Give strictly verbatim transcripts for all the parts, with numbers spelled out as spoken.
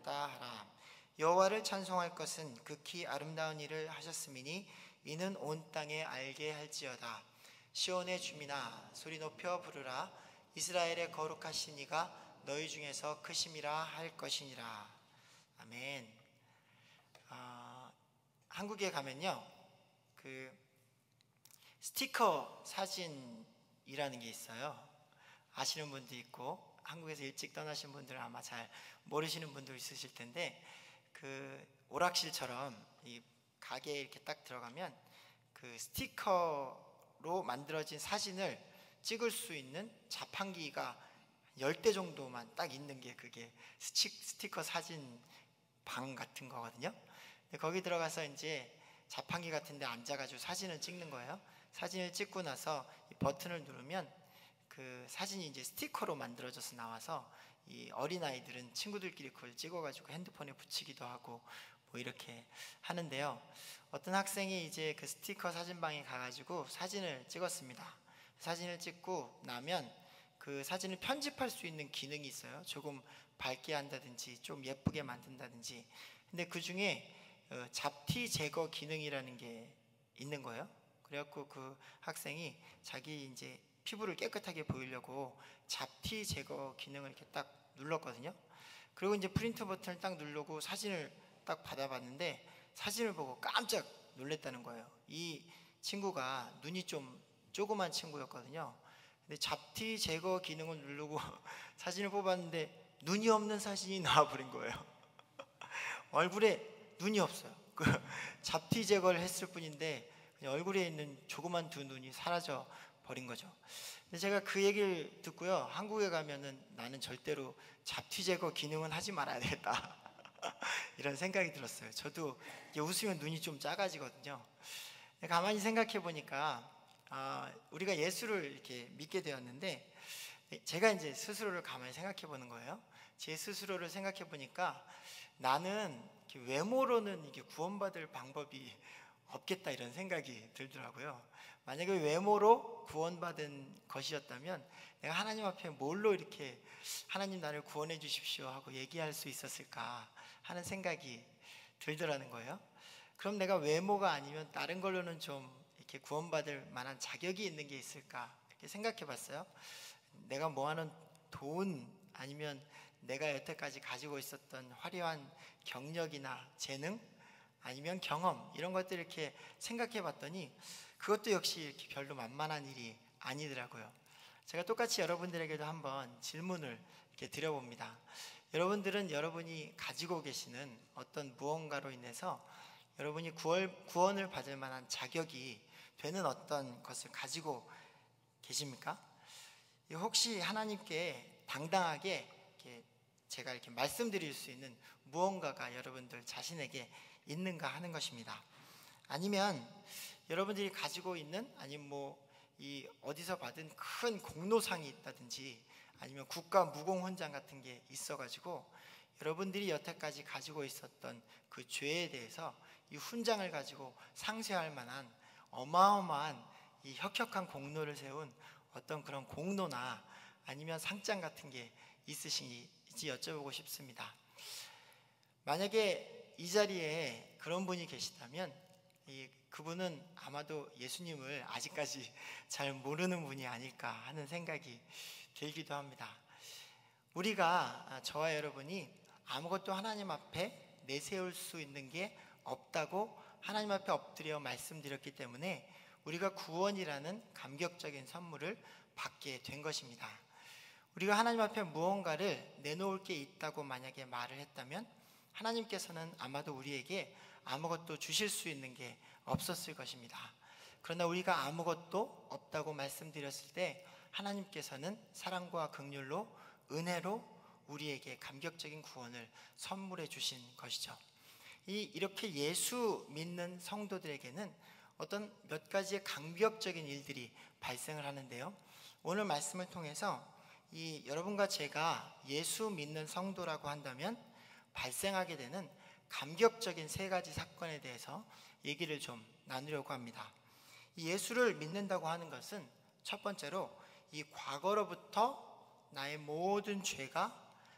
되었다 하라. 여호와를 찬송할 것은 극히 아름다운 일을 하셨음이니 이는 온 땅에 알게 할지어다. 시온의 주민아 소리 높여 부르라. 이스라엘의 거룩하신 이가 너희 중에서 크심이라 할 것이니라. 아멘. 어, 한국에 가면요, 그 스티커 사진이라는 게 있어요. 아시는 분도 있고 한국에서 일찍 떠나신 분들은 아마 잘 모르시는 분도 있으실 텐데, 그 오락실처럼 이 가게에 이렇게 딱 들어가면 그 스티커로 만들어진 사진을 찍을 수 있는 자판기가 열 대 정도만 딱 있는 게 그게 스티커 사진 방 같은 거거든요. 근데 거기 들어가서 이제 자판기 같은 데 앉아가지고 사진을 찍는 거예요. 사진을 찍고 나서 이 버튼을 누르면 그 사진이 이제 스티커로 만들어져서 나와서 이 어린아이들은 친구들끼리 그걸 찍어가지고 핸드폰에 붙이기도 하고 뭐 이렇게 하는데요. 어떤 학생이 이제 그 스티커 사진방에 가가지고 사진을 찍었습니다. 사진을 찍고 나면 그 사진을 편집할 수 있는 기능이 있어요. 조금 밝게 한다든지 좀 예쁘게 만든다든지. 근데 그 중에 잡티 제거 기능이라는 게 있는 거예요. 그래갖고 그 학생이 자기 이제 피부를 깨끗하게 보이려고 잡티 제거 기능을 이렇게 딱 눌렀거든요. 그리고 이제 프린트 버튼을 딱 누르고 사진을 딱 받아봤는데 사진을 보고 깜짝 놀랐다는 거예요. 이 친구가 눈이 좀 조그만 친구였거든요. 근데 잡티 제거 기능을 누르고 사진을 뽑았는데 눈이 없는 사진이 나와버린 거예요. 얼굴에 눈이 없어요. 그 잡티 제거를 했을 뿐인데 그냥 얼굴에 있는 조그만 두 눈이 사라져 버린 거죠. 근데 제가 그 얘기를 듣고요, 한국에 가면은 나는 절대로 잡티 제거 기능은 하지 말아야 되겠다 이런 생각이 들었어요. 저도 이게 웃으면 눈이 좀 작아지거든요. 가만히 생각해 보니까 아, 우리가 예수를 이렇게 믿게 되었는데, 제가 이제 스스로를 가만히 생각해 보는 거예요. 제 스스로를 생각해 보니까 나는 외모로는 이게 구원받을 방법이 없겠다 이런 생각이 들더라고요. 만약에 외모로 구원받은 것이었다면 내가 하나님 앞에 뭘로 이렇게 하나님 나를 구원해 주십시오 하고 얘기할 수 있었을까 하는 생각이 들더라는 거예요. 그럼 내가 외모가 아니면 다른 걸로는 좀 이렇게 구원받을 만한 자격이 있는 게 있을까 이렇게 생각해 봤어요. 내가 뭐하는 돈, 아니면 내가 여태까지 가지고 있었던 화려한 경력이나 재능, 아니면 경험, 이런 것들 이렇게 생각해 봤더니 그것도 역시 이렇게 별로 만만한 일이 아니더라고요. 제가 똑같이 여러분들에게도 한번 질문을 이렇게 드려봅니다. 여러분들은 여러분이 가지고 계시는 어떤 무언가로 인해서 여러분이 구원, 구원을 받을 만한 자격이 되는 어떤 것을 가지고 계십니까? 혹시 하나님께 당당하게 이렇게 제가 이렇게 말씀드릴 수 있는 무언가가 여러분들 자신에게 있는가 하는 것입니다. 아니면 여러분들이 가지고 있는, 아니면 뭐 이 어디서 받은 큰 공로상이 있다든지, 아니면 국가 무공훈장 같은 게 있어가지고 여러분들이 여태까지 가지고 있었던 그 죄에 대해서 이 훈장을 가지고 상쇄할 만한 어마어마한 이 혁혁한 공로를 세운 어떤 그런 공로나 아니면 상장 같은 게 있으신지 여쭤보고 싶습니다. 만약에 이 자리에 그런 분이 계시다면 이 그분은 아마도 예수님을 아직까지 잘 모르는 분이 아닐까 하는 생각이 들기도 합니다. 우리가, 저와 여러분이 아무것도 하나님 앞에 내세울 수 있는 게 없다고 하나님 앞에 엎드려 말씀드렸기 때문에 우리가 구원이라는 감격적인 선물을 받게 된 것입니다. 우리가 하나님 앞에 무언가를 내놓을 게 있다고 만약에 말을 했다면 하나님께서는 아마도 우리에게 아무것도 주실 수 있는 게 없었을 것입니다. 그러나 우리가 아무것도 없다고 말씀드렸을 때 하나님께서는 사랑과 긍휼로, 은혜로 우리에게 감격적인 구원을 선물해 주신 것이죠. 이 이렇게 예수 믿는 성도들에게는 어떤 몇 가지의 감격적인 일들이 발생을 하는데요, 오늘 말씀을 통해서 이 여러분과 제가 예수 믿는 성도라고 한다면 발생하게 되는 감격적인 세 가지 사건에 대해서 얘기를 좀 나누려고 합니다. 이 예수를 믿는다고 하는 것은 첫 번째로 이 과거로부터 나의 모든 죄가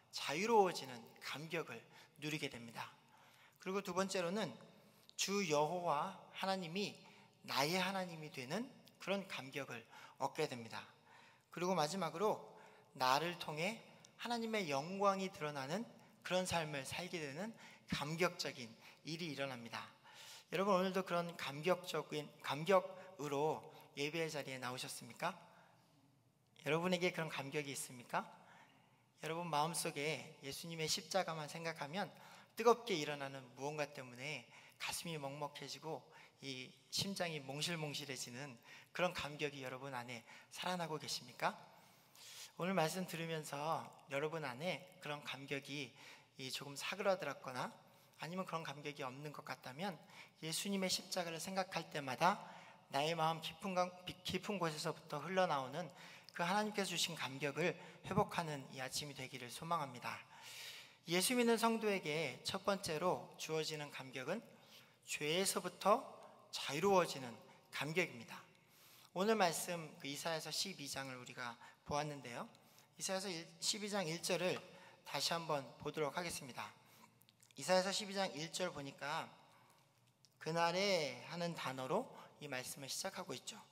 자유로워지는 감격을 누리게 됩니다. 그리고 두 번째로는 주 여호와 하나님이 나의 하나님이 되는 그런 감격을 얻게 됩니다. 그리고 마지막으로 나를 통해 하나님의 영광이 드러나는 그런 삶을 살게 되는 감격적인 일이 일어납니다. 여러분, 오늘도 그런 감격적인 감격으로 예배의 자리에 나오셨습니까? 여러분에게 그런 감격이 있습니까? 여러분 마음속에 예수님의 십자가만 생각하면 뜨겁게 일어나는 무언가 때문에 가슴이 먹먹해지고 이 심장이 몽실몽실해지는 그런 감격이 여러분 안에 살아나고 계십니까? 오늘 말씀 들으면서 여러분 안에 그런 감격이 조금 사그라들었거나 아니면 그런 감격이 없는 것 같다면 예수님의 십자가를 생각할 때마다 나의 마음 깊은, 깊은 곳에서부터 흘러나오는 그 하나님께서 주신 감격을 회복하는 이 아침이 되기를 소망합니다. 예수 믿는 성도에게 첫 번째로 주어지는 감격은 죄에서부터 자유로워지는 감격입니다. 오늘 말씀 그 이사야서 십이 장을 우리가 보았는데요, 이사야서 십이 장 일 절을 다시 한번 보도록 하겠습니다. 이사야서 십이 장 일 절 보니까 그날에 하는 단어로 이 말씀을 시작하고 있죠.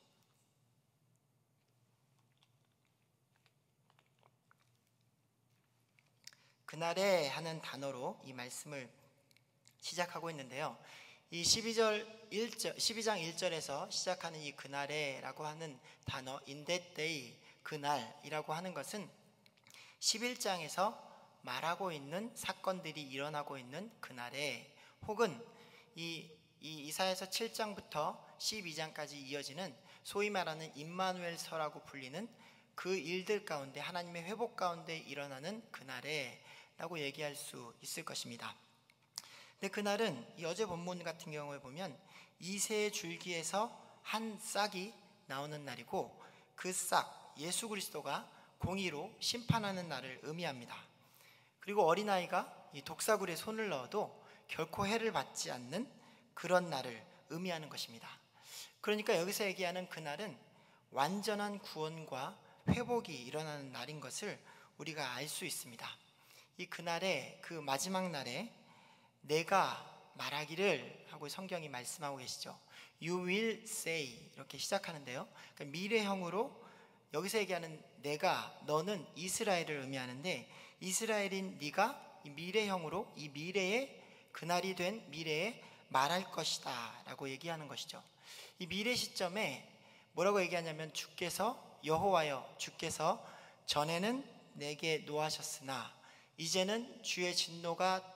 그날에 하는 단어로 이 말씀을 시작하고 있는데요, 이 십이 절 일 절, 십이 장 일 절에서 시작하는 이 그날에라고 하는 단어 in that day, 그날이라고 하는 것은 십일 장에서 말하고 있는 사건들이 일어나고 있는 그날에, 혹은 이, 이 이사야서 칠 장부터 십이 장까지 이어지는 소위 말하는 임마누엘서라고 불리는 그 일들 가운데, 하나님의 회복 가운데 일어나는 그날에 라고 얘기할 수 있을 것입니다. 근데 그날은 이 어제 본문 같은 경우에 보면 이새 줄기에서 한 싹이 나오는 날이고, 그 싹, 예수 그리스도가 공의로 심판하는 날을 의미합니다. 그리고 어린아이가 이 독사굴에 손을 넣어도 결코 해를 받지 않는 그런 날을 의미하는 것입니다. 그러니까 여기서 얘기하는 그날은 완전한 구원과 회복이 일어나는 날인 것을 우리가 알 수 있습니다. 이 그날에, 그 마지막 날에 내가 말하기를 하고 성경이 말씀하고 계시죠. You will say, 이렇게 시작하는데요, 그러니까 미래형으로 여기서 얘기하는 내가, 너는 이스라엘을 의미하는데, 이스라엘인 네가 이 미래형으로 이 미래에, 그날이 된 미래에 말할 것이다 라고 얘기하는 것이죠. 이 미래 시점에 뭐라고 얘기하냐면, 주께서, 여호와여 주께서 전에는 내게 노하셨으나 이제는 주의 진노가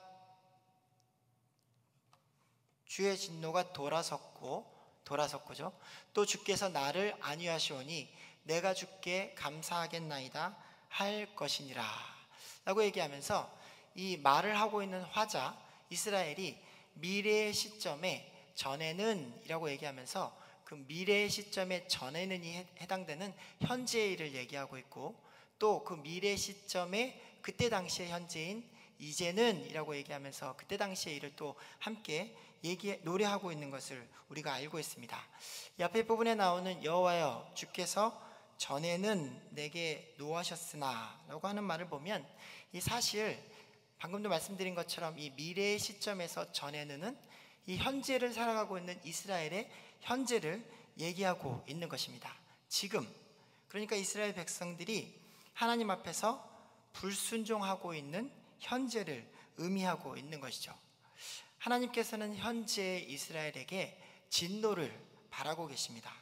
주의 진노가 돌아섰고 돌아섰고죠. 또 주께서 나를 안위하시오니 내가 주께 감사하겠나이다 할 것이니라 라고 얘기하면서, 이 말을 하고 있는 화자 이스라엘이 미래의 시점에 전에는 이라고 얘기하면서 그 미래의 시점에 전에는이 해당되는 현재의 일을 얘기하고 있고, 또 그 미래 시점에 그때 당시의 현재인 이제는 이라고 얘기하면서 그때 당시의 일을 또 함께 얘기, 노래하고 있는 것을 우리가 알고 있습니다. 이 앞에 부분에 나오는 여호와여 주께서 전에는 내게 노하셨으나 라고 하는 말을 보면, 이 사실 방금도 말씀드린 것처럼 이 미래의 시점에서 전에는 이 현재를 살아가고 있는 이스라엘의 현재를 얘기하고 있는 것입니다. 지금, 그러니까 이스라엘 백성들이 하나님 앞에서 불순종하고 있는 현재를 의미하고 있는 것이죠. 하나님께서는 현재 이스라엘에게 진노를 바라고 계십니다.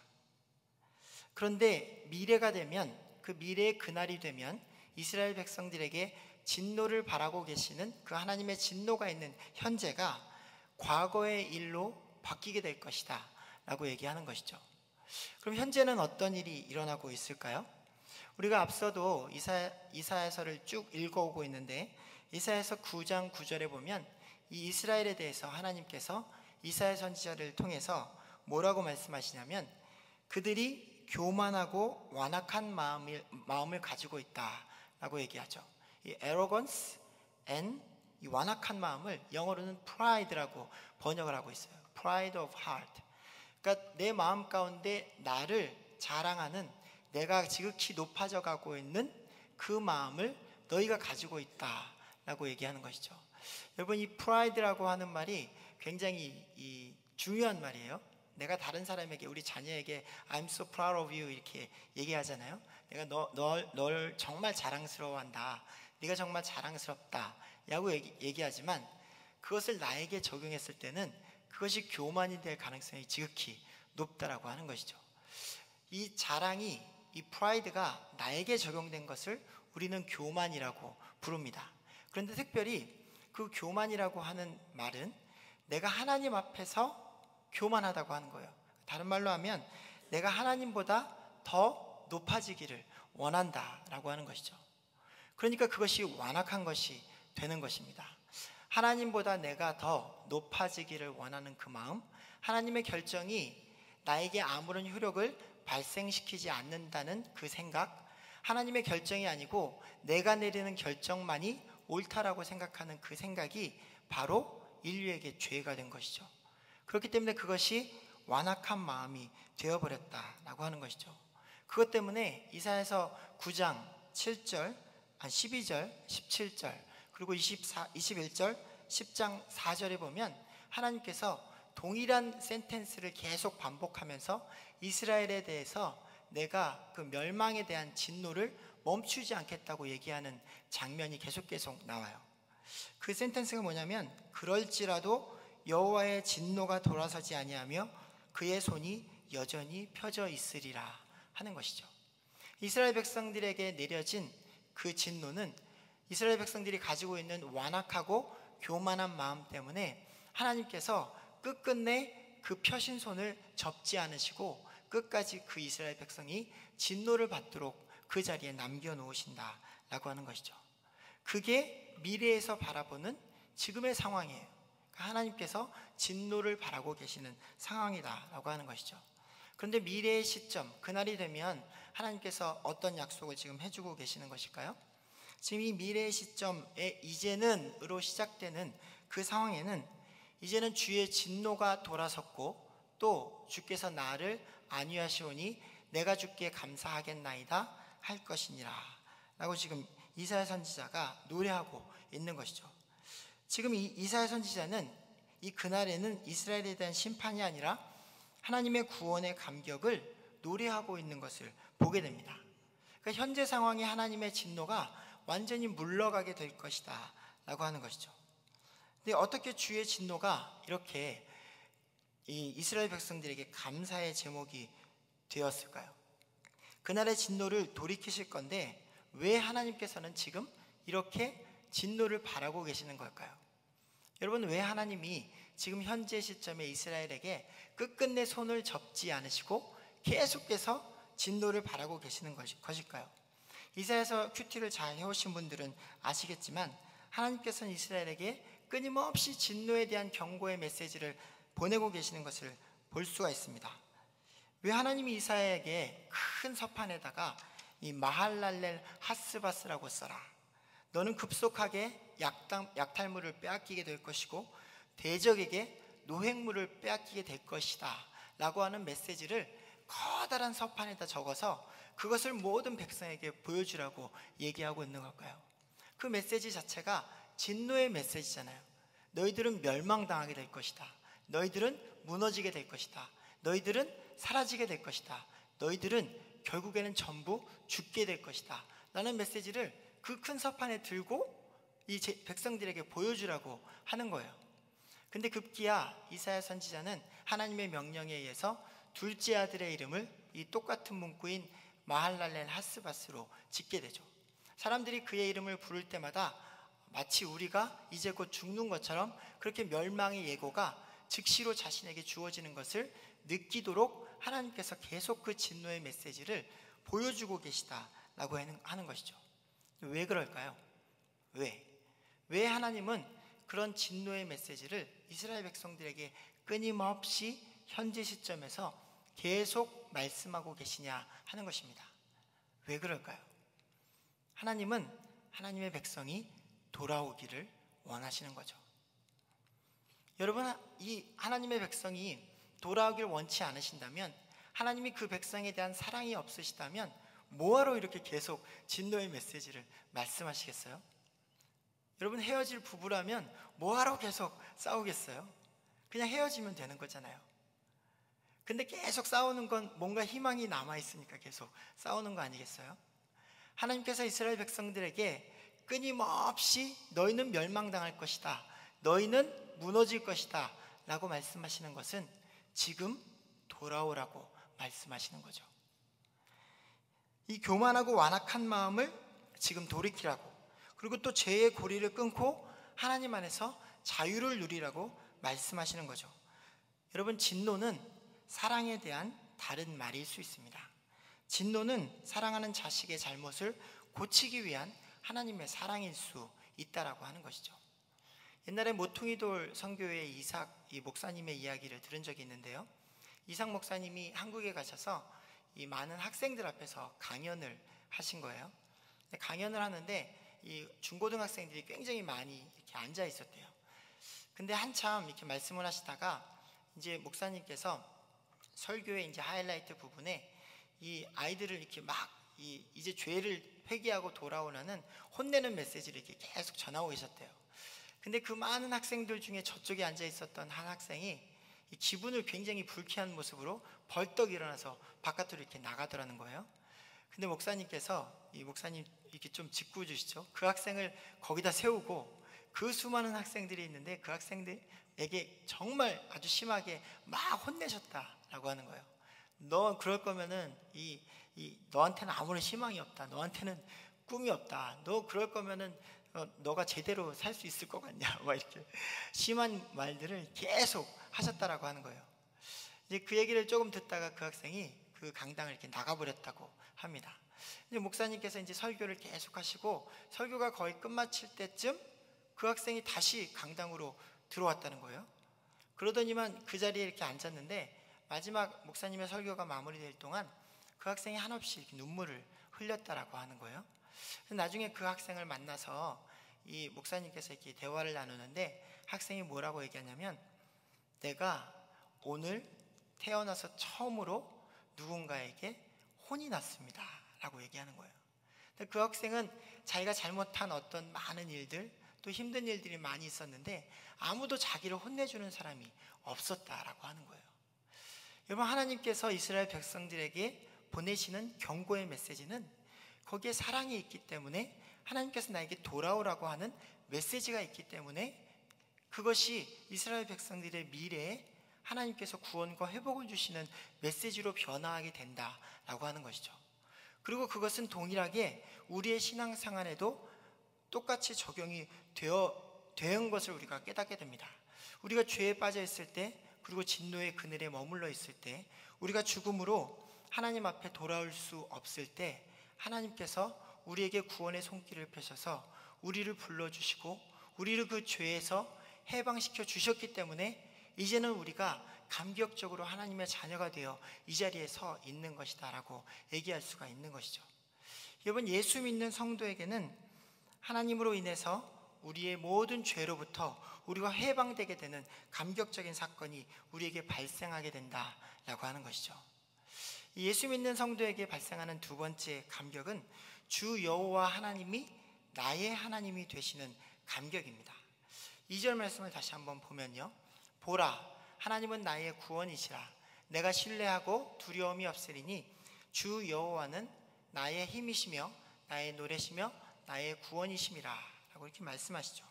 그런데 미래가 되면, 그 미래의 그날이 되면 이스라엘 백성들에게 진노를 바라고 계시는 그 하나님의 진노가 있는 현재가 과거의 일로 바뀌게 될 것이다 라고 얘기하는 것이죠. 그럼 현재는 어떤 일이 일어나고 있을까요? 우리가 앞서도 이사, 이사야서를 쭉 읽어오고 있는데, 이사야서 구 장 구 절에 보면 이 이스라엘에 대해서 하나님께서 이사야 선지자를 통해서 뭐라고 말씀하시냐면, 그들이 교만하고 완악한 마음을, 마음을 가지고 있다라고 얘기하죠. 이 arrogance and 이 완악한 마음을 영어로는 pride라고 번역을 하고 있어요. pride of heart. 그러니까 내 마음 가운데 나를 자랑하는, 내가 지극히 높아져 가고 있는 그 마음을 너희가 가지고 있다라고 얘기하는 것이죠. 여러분, 이 프라이드라고 하는 말이 굉장히 이 중요한 말이에요. 내가 다른 사람에게, 우리 자녀에게 I'm so proud of you 이렇게 얘기하잖아요. 내가 너, 널, 널 정말 자랑스러워한다, 네가 정말 자랑스럽다 라고 얘기, 얘기하지만 그것을 나에게 적용했을 때는 그것이 교만이 될 가능성이 지극히 높다라고 하는 것이죠. 이 자랑이, 이 프라이드가 나에게 적용된 것을 우리는 교만이라고 부릅니다. 그런데 특별히 그 교만이라고 하는 말은 내가 하나님 앞에서 교만하다고 하는 거예요. 다른 말로 하면 내가 하나님보다 더 높아지기를 원한다라고 하는 것이죠. 그러니까 그것이 완악한 것이 되는 것입니다. 하나님보다 내가 더 높아지기를 원하는 그 마음, 하나님의 결정이 나에게 아무런 효력을 발생시키지 않는다는 그 생각, 하나님의 결정이 아니고 내가 내리는 결정만이 옳다라고 생각하는 그 생각이 바로 인류에게 죄가 된 것이죠. 그렇기 때문에 그것이 완악한 마음이 되어버렸다라고 하는 것이죠. 그것 때문에 이사야서 구 장 칠 절, 십이 절, 십칠 절, 그리고 이십사, 이십일 절, 십 장 사 절에 보면 하나님께서 동일한 센텐스를 계속 반복하면서 이스라엘에 대해서 내가 그 멸망에 대한 진노를 멈추지 않겠다고 얘기하는 장면이 계속 계속 나와요. 그 센텐스가 뭐냐면 그럴지라도 여호와의 진노가 돌아서지 아니하며 그의 손이 여전히 펴져 있으리라 하는 것이죠. 이스라엘 백성들에게 내려진 그 진노는 이스라엘 백성들이 가지고 있는 완악하고 교만한 마음 때문에 하나님께서 끝끝내 그 펴신 손을 접지 않으시고 끝까지 그 이스라엘 백성이 진노를 받도록 그 자리에 남겨놓으신다라고 하는 것이죠. 그게 미래에서 바라보는 지금의 상황이에요. 하나님께서 진노를 바라고 계시는 상황이다라고 하는 것이죠. 그런데 미래의 시점, 그날이 되면 하나님께서 어떤 약속을 지금 해주고 계시는 것일까요? 지금 이 미래의 시점에 이제는으로 시작되는 그 상황에는 이제는 주의 진노가 돌아섰고 또 주께서 나를 안위하시오니 내가 주께 감사하겠나이다 할 것이니라 라고 지금 이사야 선지자가 노래하고 있는 것이죠. 지금 이 이사야 선지자는 이 그날에는 이스라엘에 대한 심판이 아니라 하나님의 구원의 감격을 노래하고 있는 것을 보게 됩니다. 그러니까 현재 상황에 하나님의 진노가 완전히 물러가게 될 것이다 라고 하는 것이죠. 근데 어떻게 주의 진노가 이렇게 이 이스라엘 백성들에게 감사의 제목이 되었을까요? 그날의 진노를 돌이키실 건데 왜 하나님께서는 지금 이렇게 진노를 바라고 계시는 걸까요? 여러분, 왜 하나님이 지금 현재 시점에 이스라엘에게 끝끝내 손을 접지 않으시고 계속해서 진노를 바라고 계시는 것일까요? 이사야서 큐티를 잘 해오신 분들은 아시겠지만 하나님께서는 이스라엘에게 끊임없이 진노에 대한 경고의 메시지를 보내고 계시는 것을 볼 수가 있습니다. 왜 하나님이 이사야에게 큰 서판에다가 이 마할랄렐 하스바스라고 써라, 너는 급속하게 약탈, 약탈물을 빼앗기게 될 것이고 대적에게 노획물을 빼앗기게 될 것이다 라고 하는 메시지를 커다란 서판에다 적어서 그것을 모든 백성에게 보여주라고 얘기하고 있는 걸까요? 그 메시지 자체가 진노의 메시지잖아요. 너희들은 멸망당하게 될 것이다, 너희들은 무너지게 될 것이다, 너희들은 사라지게 될 것이다, 너희들은 결국에는 전부 죽게 될 것이다 라는 메시지를 그 큰 서판에 들고 이 백성들에게 보여주라고 하는 거예요. 근데 급기야 이사야 선지자는 하나님의 명령에 의해서 둘째 아들의 이름을 이 똑같은 문구인 마할랄렐 하스바스로 짓게 되죠. 사람들이 그의 이름을 부를 때마다 마치 우리가 이제 곧 죽는 것처럼 그렇게 멸망의 예고가 즉시로 자신에게 주어지는 것을 느끼도록 하나님께서 계속 그 진노의 메시지를 보여주고 계시다라고 하는 것이죠. 왜 그럴까요? 왜? 왜 하나님은 그런 진노의 메시지를 이스라엘 백성들에게 끊임없이 현재 시점에서 계속 말씀하고 계시냐 하는 것입니다. 왜 그럴까요? 하나님은 하나님의 백성이 돌아오기를 원하시는 거죠. 여러분, 이 하나님의 백성이 돌아오기를 원치 않으신다면, 하나님이 그 백성에 대한 사랑이 없으시다면 뭐하러 이렇게 계속 진노의 메시지를 말씀하시겠어요? 여러분, 헤어질 부부라면 뭐하러 계속 싸우겠어요? 그냥 헤어지면 되는 거잖아요. 근데 계속 싸우는 건 뭔가 희망이 남아있으니까 계속 싸우는 거 아니겠어요? 하나님께서 이스라엘 백성들에게 끊임없이 너희는 멸망당할 것이다, 너희는 무너질 것이다 라고 말씀하시는 것은 지금 돌아오라고 말씀하시는 거죠. 이 교만하고 완악한 마음을 지금 돌이키라고, 그리고 또 죄의 고리를 끊고 하나님 안에서 자유를 누리라고 말씀하시는 거죠. 여러분, 진노는 사랑에 대한 다른 말일 수 있습니다. 진노는 사랑하는 자식의 잘못을 고치기 위한 하나님의 사랑일 수 있다라고 하는 것이죠. 옛날에 모퉁이돌 선교회 이삭 이 목사님의 이야기를 들은 적이 있는데요. 이삭 목사님이 한국에 가셔서 이 많은 학생들 앞에서 강연을 하신 거예요. 강연을 하는데 이 중고등학생들이 굉장히 많이 이렇게 앉아 있었대요. 근데 한참 이렇게 말씀을 하시다가 이제 목사님께서 설교의 이제 하이라이트 부분에 이 아이들을 이렇게 막 이 이제 죄를 회개하고 돌아오라는 혼내는 메시지를 이렇게 계속 전하고 계셨대요. 근데 그 많은 학생들 중에 저쪽에 앉아 있었던 한 학생이 이 기분을 굉장히 불쾌한 모습으로 벌떡 일어나서 바깥으로 이렇게 나가더라는 거예요. 근데 목사님께서 이 목사님 이렇게 좀 짓궂 주시죠. 그 학생을 거기다 세우고 그 수많은 학생들이 있는데 그 학생들에게 정말 아주 심하게 막 혼내셨다라고 하는 거예요. 너 그럴 거면은 이, 이 너한테는 아무런 희망이 없다. 너한테는 꿈이 없다. 너 그럴 거면은 어, 너가 제대로 살 수 있을 것 같냐? 막 이렇게 심한 말들을 계속 하셨다라고 하는 거예요. 이제 그 얘기를 조금 듣다가 그 학생이 그 강당을 이렇게 나가버렸다고 합니다. 이제 목사님께서 이제 설교를 계속 하시고 설교가 거의 끝마칠 때쯤 그 학생이 다시 강당으로 들어왔다는 거예요. 그러더니만 그 자리에 이렇게 앉았는데 마지막 목사님의 설교가 마무리될 동안 그 학생이 한없이 이렇게 눈물을 흘렸다라고 하는 거예요. 나중에 그 학생을 만나서 이 목사님께서 이렇게 대화를 나누는데 학생이 뭐라고 얘기하냐면, 내가 오늘 태어나서 처음으로 누군가에게 혼이 났습니다 라고 얘기하는 거예요. 그 학생은 자기가 잘못한 어떤 많은 일들, 또 힘든 일들이 많이 있었는데 아무도 자기를 혼내주는 사람이 없었다라고 하는 거예요. 여러분, 하나님께서 이스라엘 백성들에게 보내시는 경고의 메시지는 거기에 사랑이 있기 때문에, 하나님께서 나에게 돌아오라고 하는 메시지가 있기 때문에 그것이 이스라엘 백성들의 미래에 하나님께서 구원과 회복을 주시는 메시지로 변화하게 된다라고 하는 것이죠. 그리고 그것은 동일하게 우리의 신앙생활 안에도 똑같이 적용이 되어, 된 것을 우리가 깨닫게 됩니다. 우리가 죄에 빠져 있을 때, 그리고 진노의 그늘에 머물러 있을 때, 우리가 죽음으로 하나님 앞에 돌아올 수 없을 때 하나님께서 우리에게 구원의 손길을 펴셔서 우리를 불러주시고 우리를 그 죄에서 해방시켜 주셨기 때문에 이제는 우리가 감격적으로 하나님의 자녀가 되어 이 자리에 서 있는 것이다 라고 얘기할 수가 있는 것이죠. 여러분, 예수 믿는 성도에게는 하나님으로 인해서 우리의 모든 죄로부터 우리가 해방되게 되는 감격적인 사건이 우리에게 발생하게 된다라고 하는 것이죠. 예수 믿는 성도에게 발생하는 두 번째 감격은 주 여호와 하나님이 나의 하나님이 되시는 감격입니다. 이 절 말씀을 다시 한번 보면요, 보라, 하나님은 나의 구원이시라. 내가 신뢰하고 두려움이 없으리니 주 여호와는 나의 힘이시며 나의 노래시며 나의 구원이심이라 라고 이렇게 말씀하시죠.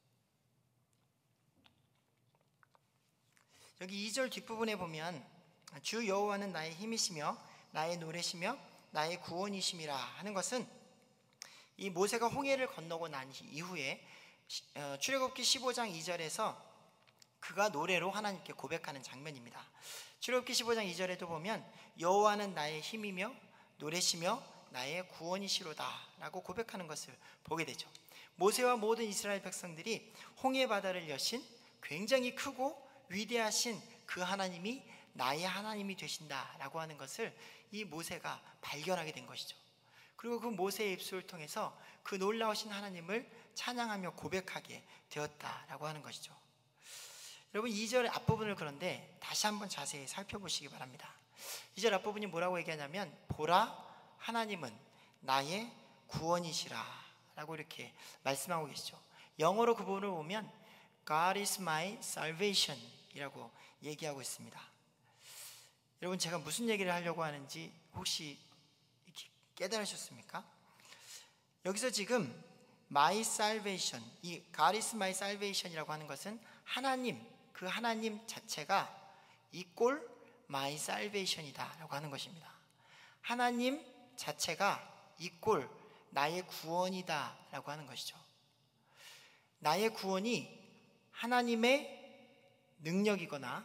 여기 이 절 뒷부분에 보면 주 여호와는 나의 힘이시며 나의 노래시며 나의 구원이심이라 하는 것은 이 모세가 홍해를 건너고 난 이후에 출애굽기 십오 장 이 절에서 그가 노래로 하나님께 고백하는 장면입니다. 출애굽기 십오 장 이 절에도 보면 여호와는 나의 힘이며 노래시며 나의 구원이시로다 라고 고백하는 것을 보게 되죠. 모세와 모든 이스라엘 백성들이 홍해 바다를 여신 굉장히 크고 위대하신 그 하나님이 나의 하나님이 되신다라고 하는 것을 이 모세가 발견하게 된 것이죠. 그리고 그 모세의 입술을 통해서 그 놀라우신 하나님을 찬양하며 고백하게 되었다라고 하는 것이죠. 여러분, 이 절의 앞부분을 그런데 다시 한번 자세히 살펴보시기 바랍니다. 이 절 앞부분이 뭐라고 얘기하냐면, 보라, 하나님은 나의 구원이시라 라고 이렇게 말씀하고 계시죠. 영어로 그 부분을 보면 God is my salvation 이라고 얘기하고 있습니다. 여러분, 제가 무슨 얘기를 하려고 하는지 혹시 깨달으셨습니까? 여기서 지금 my salvation, 이 God is my salvation 이라고 하는 것은 하나님, 그 하나님 자체가 equal my salvation이다 라고 하는 것입니다. 하나님 자체가 equal 나의 구원이다 라고 하는 것이죠. 나의 구원이 하나님의 능력이거나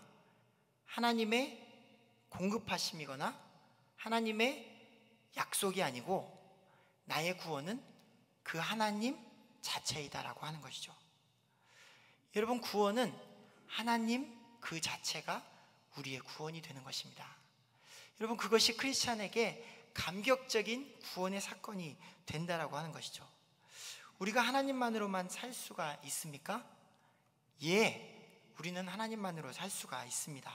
하나님의 공급하심이거나 하나님의 약속이 아니고 나의 구원은 그 하나님 자체이다라고 하는 것이죠. 여러분, 구원은 하나님 그 자체가 우리의 구원이 되는 것입니다. 여러분, 그것이 크리스찬에게 감격적인 구원의 사건이 된다라고 하는 것이죠. 우리가 하나님만으로만 살 수가 있습니까? 예, 우리는 하나님만으로 살 수가 있습니다.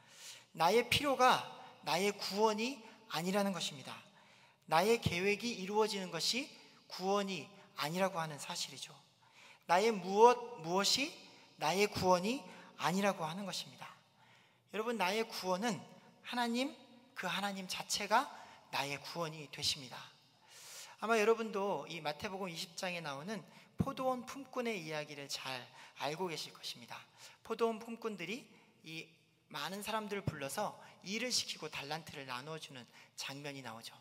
나의 필요가 나의 구원이 아니라는 것입니다. 나의 계획이 이루어지는 것이 구원이 아니라고 하는 사실이죠. 나의 무엇, 무엇이 나의 구원이 아니라고 하는 것입니다. 여러분, 나의 구원은 하나님, 그 하나님 자체가 나의 구원이 되십니다. 아마 여러분도 이 마태복음 이십 장에 나오는 포도원 품꾼의 이야기를 잘 알고 계실 것입니다. 포도원 품꾼들이 이 많은 사람들을 불러서 일을 시키고 달란트를 나눠주는 장면이 나오죠.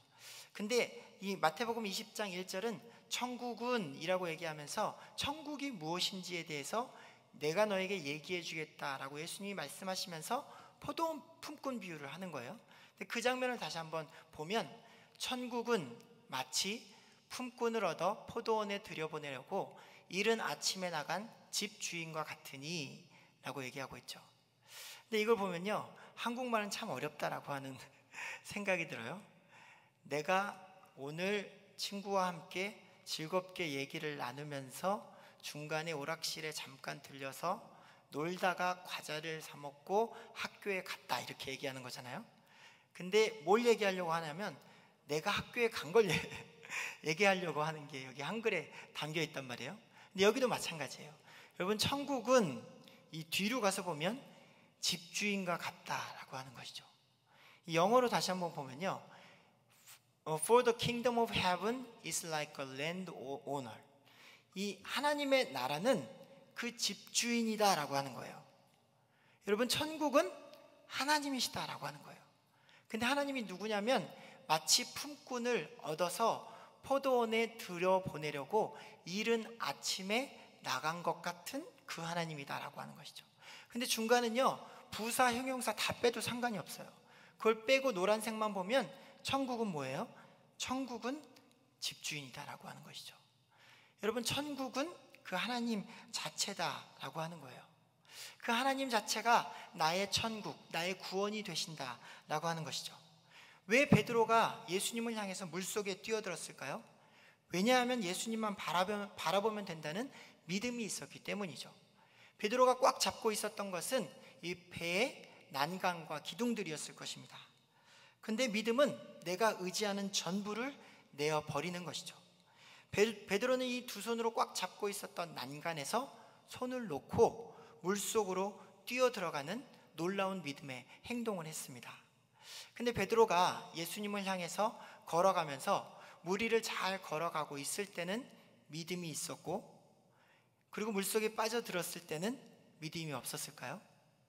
근데 이 마태복음 이십 장 일 절은 천국은 이라고 얘기하면서 천국이 무엇인지에 대해서 내가 너에게 얘기해 주겠다라고 예수님이 말씀하시면서 포도원 품꾼 비유를 하는 거예요. 근데 그 장면을 다시 한번 보면 천국은 마치 품꾼을 얻어 포도원에 들여보내려고 이른 아침에 나간 집 주인과 같으니 라고 얘기하고 있죠. 근데 이걸 보면요, 한국말은 참 어렵다라고 하는 생각이 들어요. 내가 오늘 친구와 함께 즐겁게 얘기를 나누면서 중간에 오락실에 잠깐 들려서 놀다가 과자를 사 먹고 학교에 갔다 이렇게 얘기하는 거잖아요. 근데 뭘 얘기하려고 하냐면 내가 학교에 간 걸 얘기하려고 하는 게 여기 한글에 담겨 있단 말이에요. 근데 여기도 마찬가지예요. 여러분, 천국은 이 뒤로 가서 보면 집주인과 같다라고 하는 것이죠. 영어로 다시 한번 보면요, For the kingdom of heaven is like a land owner. 이 하나님의 나라는 그 집주인이다라고 하는 거예요. 여러분, 천국은 하나님이시다라고 하는 거예요. 근데 하나님이 누구냐면 마치 품꾼을 얻어서 포도원에 들여보내려고 이른 아침에 나간 것 같은 그 하나님이다라고 하는 것이죠. 근데 중간은요, 부사, 형용사 다 빼도 상관이 없어요. 그걸 빼고 노란색만 보면 천국은 뭐예요? 천국은 집주인이다라고 하는 것이죠. 여러분, 천국은 그 하나님 자체다라고 하는 거예요. 그 하나님 자체가 나의 천국, 나의 구원이 되신다라고 하는 것이죠. 왜 베드로가 예수님을 향해서 물속에 뛰어들었을까요? 왜냐하면 예수님만 바라보면, 바라보면 된다는 믿음이 있었기 때문이죠. 베드로가 꽉 잡고 있었던 것은 이 배의 난간과 기둥들이었을 것입니다. 근데 믿음은 내가 의지하는 전부를 내어 버리는 것이죠. 베드로는 이 두 손으로 꽉 잡고 있었던 난간에서 손을 놓고 물속으로 뛰어 들어가는 놀라운 믿음의 행동을 했습니다. 근데 베드로가 예수님을 향해서 걸어가면서 물 위를 잘 걸어가고 있을 때는 믿음이 있었고, 그리고 물속에 빠져들었을 때는 믿음이 없었을까요?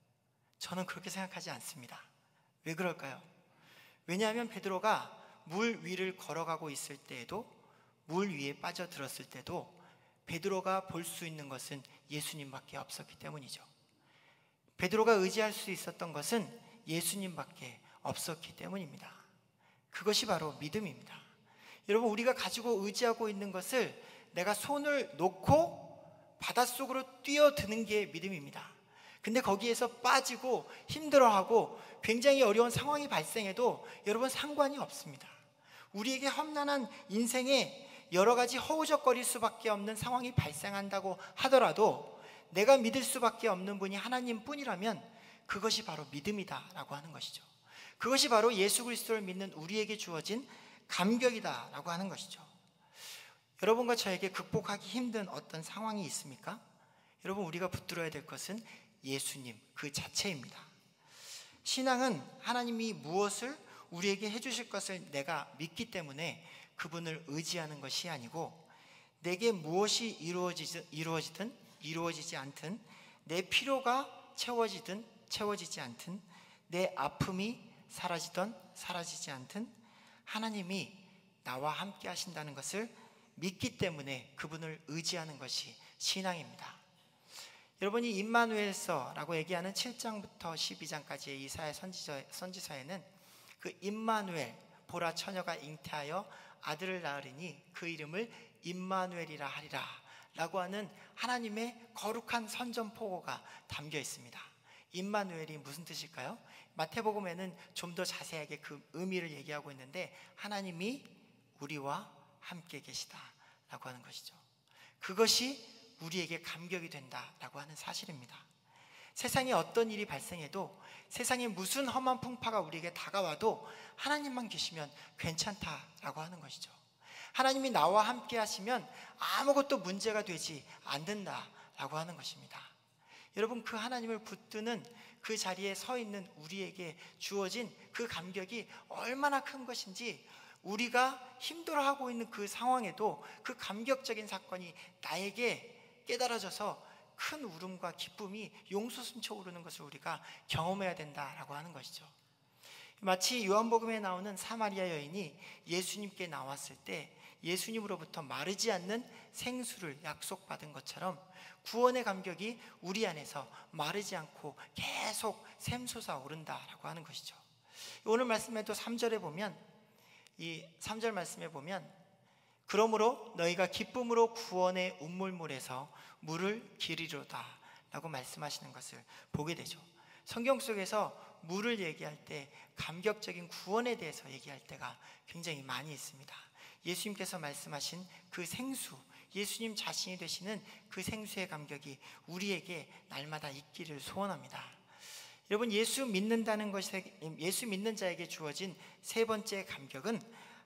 저는 그렇게 생각하지 않습니다. 왜 그럴까요? 왜냐하면 베드로가 물 위를 걸어가고 있을 때에도, 물 위에 빠져들었을 때도 베드로가 볼 수 있는 것은 예수님밖에 없었기 때문이죠. 베드로가 의지할 수 있었던 것은 예수님밖에 없었기 때문입니다. 그것이 바로 믿음입니다. 여러분, 우리가 가지고 의지하고 있는 것을 내가 손을 놓고 바닷속으로 뛰어드는 게 믿음입니다. 근데 거기에서 빠지고 힘들어하고 굉장히 어려운 상황이 발생해도 여러분, 상관이 없습니다. 우리에게 험난한 인생에 여러 가지 허우적거릴 수밖에 없는 상황이 발생한다고 하더라도 내가 믿을 수밖에 없는 분이 하나님 뿐이라면 그것이 바로 믿음이다라고 하는 것이죠. 그것이 바로 예수 그리스도를 믿는 우리에게 주어진 감격이다라고 하는 것이죠. 여러분과 저에게 극복하기 힘든 어떤 상황이 있습니까? 여러분, 우리가 붙들어야 될 것은 예수님 그 자체입니다. 신앙은 하나님이 무엇을 우리에게 해주실 것을 내가 믿기 때문에 그분을 의지하는 것이 아니고, 내게 무엇이 이루어지든, 이루어지든 이루어지지 않든, 내 필요가 채워지든 채워지지 않든, 내 아픔이 사라지든 사라지지 않든 하나님이 나와 함께 하신다는 것을 믿기 때문에 그분을 의지하는 것이 신앙입니다. 여러분이 임마누엘서라고 얘기하는 칠 장부터 십이 장까지의 이사야 선지서, 선지서에는 그 임마누엘, 보라 처녀가 잉태하여 아들을 낳으리니 그 이름을 임마누엘이라 하리라 라고 하는 하나님의 거룩한 선전포고가 담겨 있습니다. 임마누엘이 무슨 뜻일까요? 마태복음에는 좀 더 자세하게 그 의미를 얘기하고 있는데, 하나님이 우리와 함께 계시다 라고 하는 것이죠. 그것이 우리에게 감격이 된다라고 하는 사실입니다. 세상에 어떤 일이 발생해도, 세상에 무슨 험한 풍파가 우리에게 다가와도 하나님만 계시면 괜찮다라고 하는 것이죠. 하나님이 나와 함께 하시면 아무것도 문제가 되지 않는다라고 하는 것입니다. 여러분, 그 하나님을 붙드는 그 자리에 서 있는 우리에게 주어진 그 감격이 얼마나 큰 것인지, 우리가 힘들어하고 있는 그 상황에도 그 감격적인 사건이 나에게 깨달아져서 큰 울음과 기쁨이 용솟음쳐 오르는 것을 우리가 경험해야 된다라고 하는 것이죠. 마치 요한복음에 나오는 사마리아 여인이 예수님께 나왔을 때 예수님으로부터 마르지 않는 생수를 약속받은 것처럼, 구원의 감격이 우리 안에서 마르지 않고 계속 샘솟아 오른다라고 하는 것이죠. 오늘 말씀에도 삼 절에 보면, 이 삼 절 말씀에 보면, 그러므로 너희가 기쁨으로 구원의 운물물에서 물을 기리로다 라고 말씀하시는 것을 보게 되죠. 성경 속에서 물을 얘기할 때 감격적인 구원에 대해서 얘기할 때가 굉장히 많이 있습니다. 예수님께서 말씀하신 그 생수, 예수님 자신이 되시는 그 생수의 감격이 우리에게 날마다 있기를 소원합니다. 여러분, 예수 믿는다는 것에, 예수 믿는 자에게 주어진 세 번째 감격은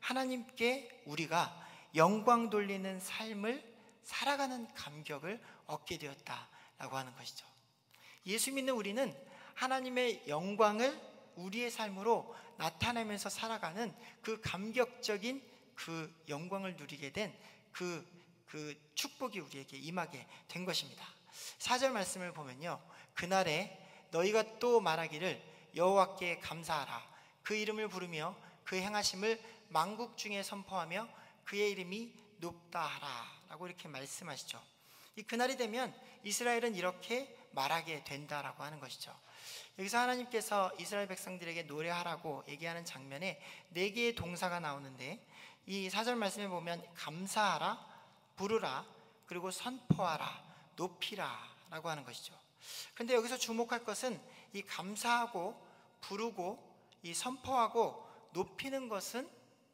하나님께 우리가 영광 돌리는 삶을 살아가는 감격을 얻게 되었다라고 하는 것이죠. 예수 믿는 우리는 하나님의 영광을 우리의 삶으로 나타내면서 살아가는 그 감격적인 그 영광을 누리게 된 그 그 축복이 우리에게 임하게 된 것입니다. 사 절 말씀을 보면요, 그날에 너희가 또 말하기를 여호와께 감사하라, 그 이름을 부르며 그 행하심을 만국 중에 선포하며 그의 이름이 높다 하라 라고 이렇게 말씀하시죠. 이 그날이 되면 이스라엘은 이렇게 말하게 된다라고 하는 것이죠. 여기서 하나님께서 이스라엘 백성들에게 노래하라고 얘기하는 장면에 네 개의 동사가 나오는데, 이 사 절 말씀에 보면 감사하라, 부르라, 그리고 선포하라, 높이라 라고 하는 것이죠. 그런데 여기서 주목할 것은 이 감사하고 부르고 이 선포하고 높이는 것은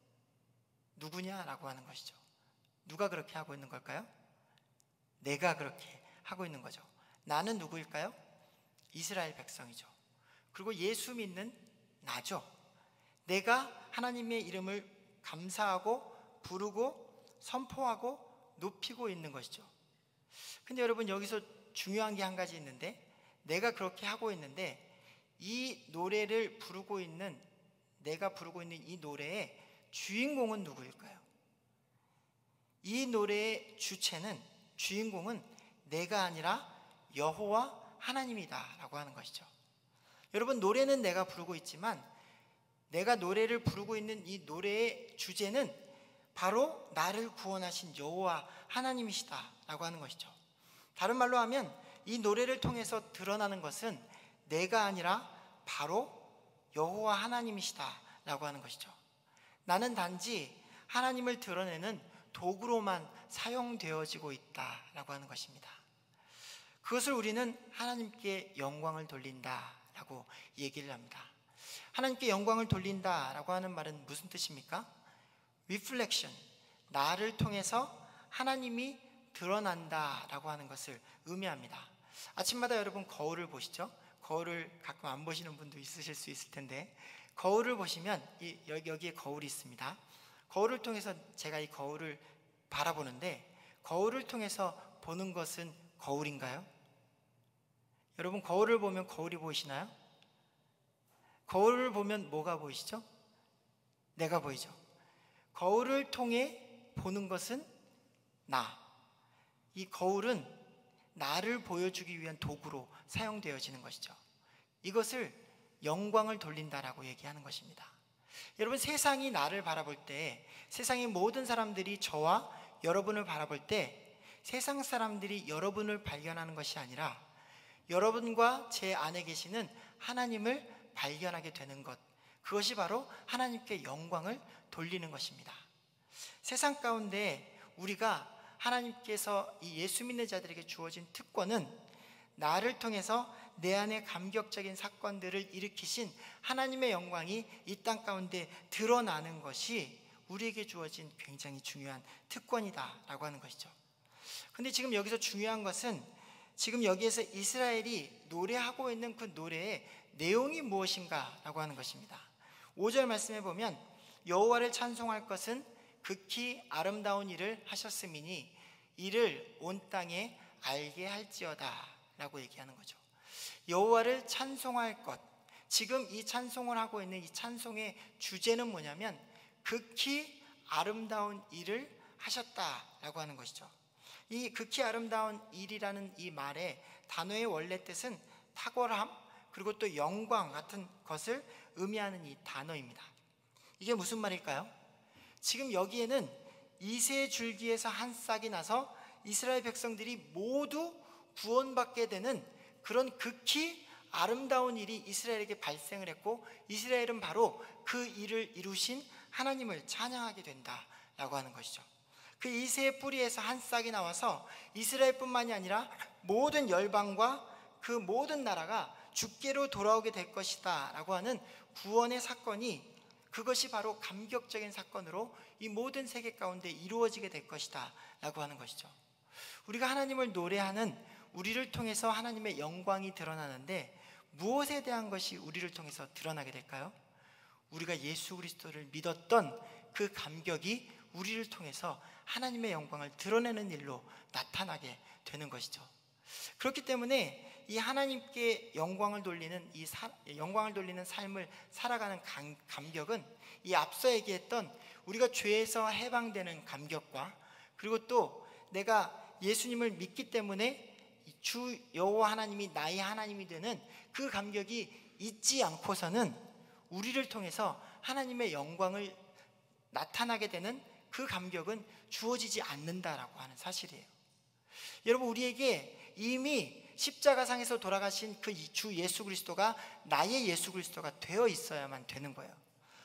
누구냐라고 하는 것이죠. 누가 그렇게 하고 있는 걸까요? 내가 그렇게 하고 있는 거죠. 나는 누구일까요? 이스라엘 백성이죠. 그리고 예수 믿는 나죠. 내가 하나님의 이름을 감사하고 부르고 선포하고 높이고 있는 것이죠. 근데 여러분, 여기서 중요한 게 한 가지 있는데, 내가 그렇게 하고 있는데 이 노래를 부르고 있는, 내가 부르고 있는 이 노래의 주인공은 누구일까요? 이 노래의 주체는, 주인공은 내가 아니라 여호와 하나님이다 라고 하는 것이죠. 여러분, 노래는 내가 부르고 있지만 내가 노래를 부르고 있는 이 노래의 주제는 바로 나를 구원하신 여호와 하나님이시다 라고 하는 것이죠. 다른 말로 하면 이 노래를 통해서 드러나는 것은 내가 아니라 바로 여호와 하나님이시다 라고 하는 것이죠. 나는 단지 하나님을 드러내는 도구로만 사용되어지고 있다라고 하는 것입니다. 그것을 우리는 하나님께 영광을 돌린다라고 얘기를 합니다. 하나님께 영광을 돌린다라고 하는 말은 무슨 뜻입니까? Reflection, 나를 통해서 하나님이 드러난다라고 하는 것을 의미합니다. 아침마다 여러분 거울을 보시죠? 거울을 가끔 안 보시는 분도 있으실 수 있을 텐데, 거울을 보시면 이, 여기, 여기에 거울이 있습니다. 거울을 통해서 제가 이 거울을 바라보는데 거울을 통해서 보는 것은 거울인가요? 여러분, 거울을 보면 거울이 보이시나요? 거울을 보면 뭐가 보이시죠? 내가 보이죠. 거울을 통해 보는 것은 나. 이 거울은 나를 보여주기 위한 도구로 사용되어지는 것이죠. 이것을 영광을 돌린다라고 얘기하는 것입니다. 여러분, 세상이 나를 바라볼 때, 세상의 모든 사람들이 저와 여러분을 바라볼 때 세상 사람들이 여러분을 발견하는 것이 아니라 여러분과 제 안에 계시는 하나님을 발견하게 되는 것, 그것이 바로 하나님께 영광을 돌리는 것입니다. 세상 가운데 우리가 하나님께서 이 예수 믿는 자들에게 주어진 특권은 나를 통해서 내 안에 감격적인 사건들을 일으키신 하나님의 영광이 이 땅 가운데 드러나는 것이 우리에게 주어진 굉장히 중요한 특권이다라고 하는 것이죠. 근데 지금 여기서 중요한 것은 지금 여기에서 이스라엘이 노래하고 있는 그 노래의 내용이 무엇인가라고 하는 것입니다. 오 절 말씀해 보면 여호와를 찬송할 것은 극히 아름다운 일을 하셨음이니 이를 온 땅에 알게 할지어다 라고 얘기하는 거죠. 여호와를 찬송할 것, 지금 이 찬송을 하고 있는 이 찬송의 주제는 뭐냐면 극히 아름다운 일을 하셨다라고 하는 것이죠. 이 극히 아름다운 일이라는 이 말의 단어의 원래 뜻은 탁월함 그리고 또 영광 같은 것을 의미하는 이 단어입니다. 이게 무슨 말일까요? 지금 여기에는 이새 줄기에서 한 싹이 나서 이스라엘 백성들이 모두 구원받게 되는 그런 극히 아름다운 일이 이스라엘에게 발생을 했고 이스라엘은 바로 그 일을 이루신 하나님을 찬양하게 된다라고 하는 것이죠. 그 이새의 뿌리에서 한 싹이 나와서 이스라엘뿐만이 아니라 모든 열방과 그 모든 나라가 주께로 돌아오게 될 것이다 라고 하는 구원의 사건이, 그것이 바로 감격적인 사건으로 이 모든 세계 가운데 이루어지게 될 것이다 라고 하는 것이죠. 우리가 하나님을 노래하는 우리를 통해서 하나님의 영광이 드러나는데 무엇에 대한 것이 우리를 통해서 드러나게 될까요? 우리가 예수 그리스도를 믿었던 그 감격이 우리를 통해서 하나님의 영광을 드러내는 일로 나타나게 되는 것이죠. 그렇기 때문에 이 하나님께 영광을 돌리는 이 사, 영광을 돌리는 삶을 살아가는 감, 감격은 이 앞서 얘기했던 우리가 죄에서 해방되는 감격과 그리고 또 내가 예수님을 믿기 때문에 주 여호와 하나님이 나의 하나님이 되는 그 감격이 잊지 않고서는 우리를 통해서 하나님의 영광을 나타나게 되는 그 감격은 주어지지 않는다라고 하는 사실이에요. 여러분, 우리에게 이미 십자가상에서 돌아가신 그 주 예수 그리스도가 나의 예수 그리스도가 되어 있어야만 되는 거예요.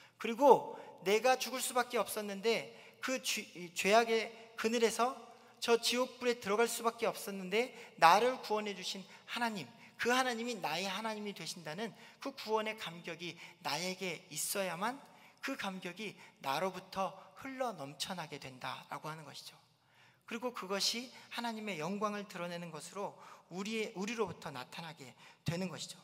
그리고 내가 죽을 수밖에 없었는데 그 죄, 죄악의 그늘에서 저 지옥불에 들어갈 수밖에 없었는데 나를 구원해 주신 하나님, 그 하나님이 나의 하나님이 되신다는 그 구원의 감격이 나에게 있어야만 그 감격이 나로부터 흘러 넘쳐나게 된다라고 하는 것이죠. 그리고 그것이 하나님의 영광을 드러내는 것으로 우리의, 우리로부터 나타나게 되는 것이죠.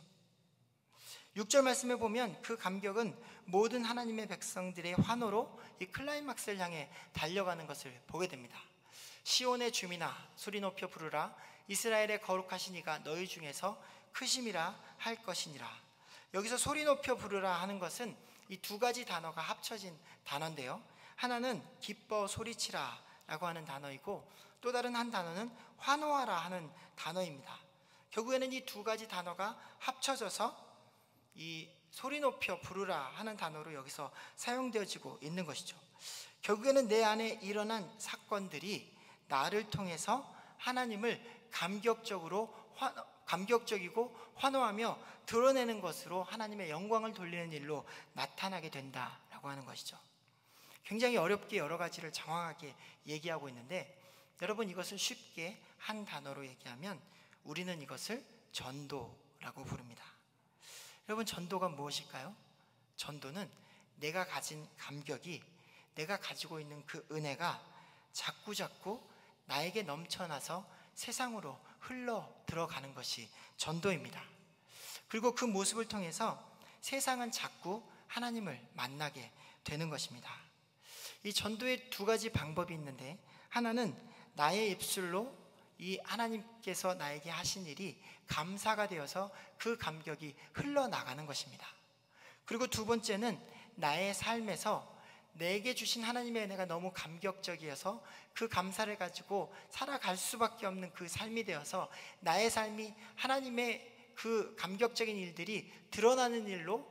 육 절 말씀에 보면 그 감격은 모든 하나님의 백성들의 환호로 이 클라이막스를 향해 달려가는 것을 보게 됩니다. 시온의 주민아 소리 높여 부르라, 이스라엘의 거룩하신 이가 너희 중에서 크심이라 할 것이니라. 여기서 소리 높여 부르라 하는 것은 이 두 가지 단어가 합쳐진 단어인데요, 하나는 기뻐 소리치라 라고 하는 단어이고 또 다른 한 단어는 환호하라 하는 단어입니다. 결국에는 이 두 가지 단어가 합쳐져서 이 소리 높여 부르라 하는 단어로 여기서 사용되어지고 있는 것이죠. 결국에는 내 안에 일어난 사건들이 나를 통해서 하나님을 감격적으로 환, 감격적이고 환호하며 드러내는 것으로 하나님의 영광을 돌리는 일로 나타나게 된다라고 하는 것이죠. 굉장히 어렵게 여러 가지를 장황하게 얘기하고 있는데 여러분, 이것을 쉽게 한 단어로 얘기하면 우리는 이것을 전도라고 부릅니다. 여러분, 전도가 무엇일까요? 전도는 내가 가진 감격이, 내가 가지고 있는 그 은혜가 자꾸자꾸 나에게 넘쳐나서 세상으로 흘러 들어가는 것이 전도입니다. 그리고 그 모습을 통해서 세상은 자꾸 하나님을 만나게 되는 것입니다. 이 전도에 두 가지 방법이 있는데, 하나는 나의 입술로 이 하나님께서 나에게 하신 일이 감사가 되어서 그 감격이 흘러나가는 것입니다. 그리고 두 번째는 나의 삶에서 내게 주신 하나님의 은혜가 너무 감격적이어서 그 감사를 가지고 살아갈 수밖에 없는 그 삶이 되어서 나의 삶이 하나님의 그 감격적인 일들이 드러나는 일로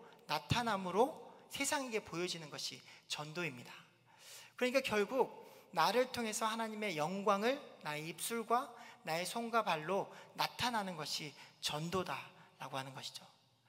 나타남으로 세상에게 보여지는 것이 전도입니다. 그러니까 결국 나를 통해서 하나님의 영광을 나의 입술과 나의 손과 발로 나타나는 것이 전도다라고 하는 것이죠.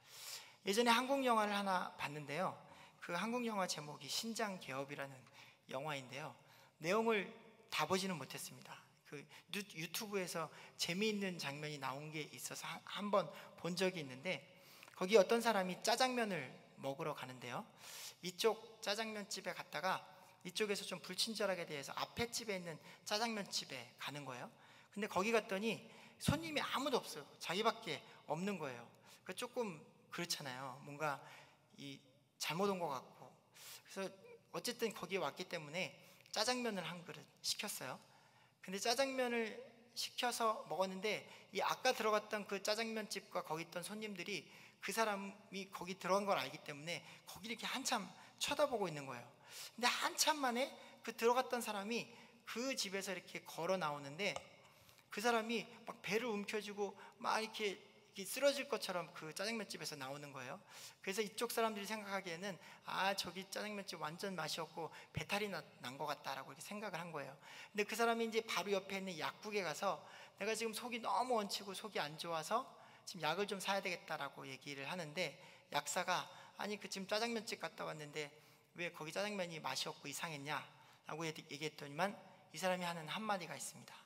예전에 한국 영화를 하나 봤는데요, 그 한국 영화 제목이 신장개업이라는 영화인데요, 내용을 다 보지는 못했습니다. 그 유튜브에서 재미있는 장면이 나온 게 있어서 한번 본 적이 있는데, 거기 어떤 사람이 짜장면을 먹으러 가는데요, 이쪽 짜장면 집에 갔다가 이쪽에서 좀 불친절하게 대해서 앞에 집에 있는 짜장면 집에 가는 거예요. 근데 거기 갔더니 손님이 아무도 없어요. 자기밖에 없는 거예요. 그 조금 그렇잖아요. 뭔가 이 잘못 온 것 같고. 그래서 어쨌든 거기에 왔기 때문에 짜장면을 한 그릇 시켰어요. 근데 짜장면을 시켜서 먹었는데 이 아까 들어갔던 그 짜장면 집과 거기 있던 손님들이 그 사람이 거기 들어간 걸 알기 때문에 거기 이렇게 한참 쳐다보고 있는 거예요. 근데 한참 만에 그 들어갔던 사람이 그 집에서 이렇게 걸어 나오는데, 그 사람이 막 배를 움켜쥐고 막 이렇게, 이렇게 쓰러질 것처럼 그 짜장면 집에서 나오는 거예요. 그래서 이쪽 사람들이 생각하기에는 아, 저기 짜장면 집 완전 맛이 없고 배탈이 난 것 같다라고 이렇게 생각을 한 거예요. 근데 그 사람이 이제 바로 옆에 있는 약국에 가서 내가 지금 속이 너무 얹히고 속이 안 좋아서 지금 약을 좀 사야 되겠다라고 얘기를 하는데, 약사가 아니 그 지금 짜장면 집 갔다 왔는데 왜 거기 짜장면이 맛이 없고 이상했냐 라고 얘기했더니만 이 사람이 하는 한마디가 있습니다.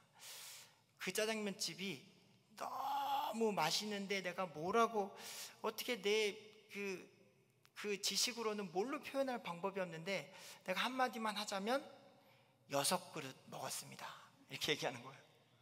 그 짜장면 집이 너무 맛있는데 내가 뭐라고 어떻게 내 그 그 지식으로는 뭘로 표현할 방법이 없는데 내가 한마디만 하자면 여섯 그릇 먹었습니다, 이렇게 얘기하는 거예요.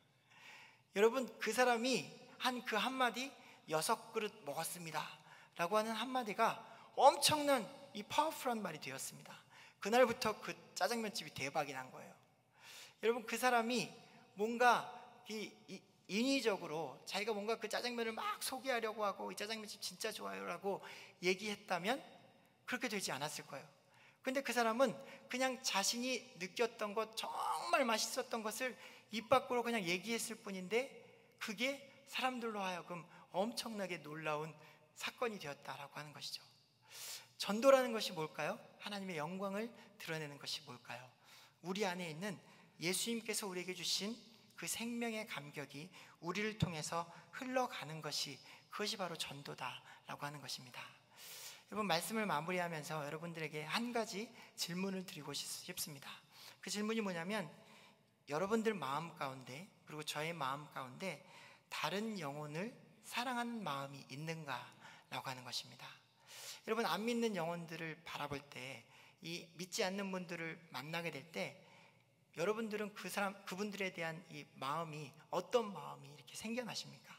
여러분, 그 사람이 한 그 한마디 여섯 그릇 먹었습니다 라고 하는 한마디가 엄청난 이 파워풀한 말이 되었습니다. 그날부터 그 짜장면집이 대박이 난 거예요. 여러분, 그 사람이 뭔가 이, 이 인위적으로 자기가 뭔가 그 짜장면을 막 소개하려고 하고 이 짜장면집 진짜 좋아요라고 얘기했다면 그렇게 되지 않았을 거예요. 근데 그 사람은 그냥 자신이 느꼈던 것, 정말 맛있었던 것을 입 밖으로 그냥 얘기했을 뿐인데 그게 사람들로 하여금 엄청나게 놀라운 사건이 되었다라고 하는 것이죠. 전도라는 것이 뭘까요? 하나님의 영광을 드러내는 것이 뭘까요? 우리 안에 있는 예수님께서 우리에게 주신 그 생명의 감격이 우리를 통해서 흘러가는 것이, 그것이 바로 전도다라고 하는 것입니다. 여러분, 말씀을 마무리하면서 여러분들에게 한 가지 질문을 드리고 싶습니다. 그 질문이 뭐냐면, 여러분들 마음 가운데 그리고 저의 마음 가운데 다른 영혼을 사랑하는 마음이 있는가라고 하는 것입니다. 여러분, 안 믿는 영혼들을 바라볼 때, 이 믿지 않는 분들을 만나게 될 때 여러분들은 그 사람, 그분들에 대한 이 마음이 어떤 마음이 이렇게 생겨나십니까?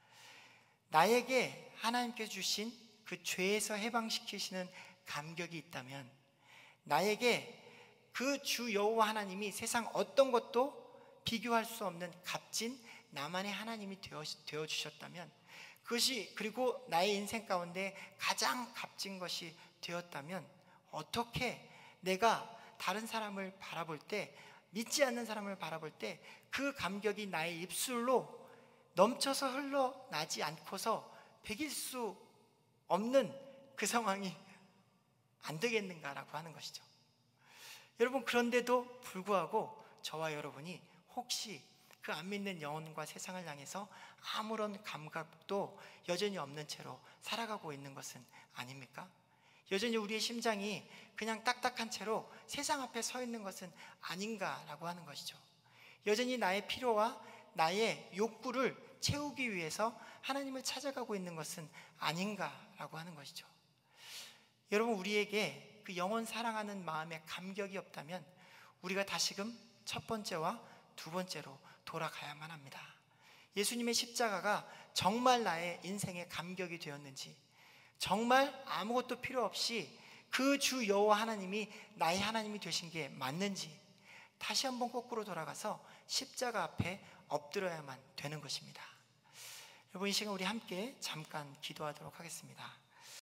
나에게 하나님께 주신 그 죄에서 해방시키시는 감격이 있다면, 나에게 그 주 여호와 하나님이 세상 어떤 것도 비교할 수 없는 값진 나만의 하나님이 되어, 되어 주셨다면, 그것이 그리고 나의 인생 가운데 가장 값진 것이 되었다면, 어떻게 내가 다른 사람을 바라볼 때, 믿지 않는 사람을 바라볼 때 그 감격이 나의 입술로 넘쳐서 흘러나지 않고서 배길 수 없는 그 상황이 안 되겠는가라고 하는 것이죠. 여러분, 그런데도 불구하고 저와 여러분이 혹시 그 안 믿는 영혼과 세상을 향해서 아무런 감각도 여전히 없는 채로 살아가고 있는 것은 아닙니까? 여전히 우리의 심장이 그냥 딱딱한 채로 세상 앞에 서 있는 것은 아닌가라고 하는 것이죠. 여전히 나의 필요와 나의 욕구를 채우기 위해서 하나님을 찾아가고 있는 것은 아닌가라고 하는 것이죠. 여러분, 우리에게 그 영혼 사랑하는 마음의 감격이 없다면 우리가 다시금 첫 번째와 두 번째로 돌아가야만 합니다. 예수님의 십자가가 정말 나의 인생의 감격이 되었는지, 정말 아무것도 필요 없이 그 주 여호와 하나님이 나의 하나님이 되신 게 맞는지 다시 한번 거꾸로 돌아가서 십자가 앞에 엎드려야만 되는 것입니다. 여러분, 이 시간 우리 함께 잠깐 기도하도록 하겠습니다.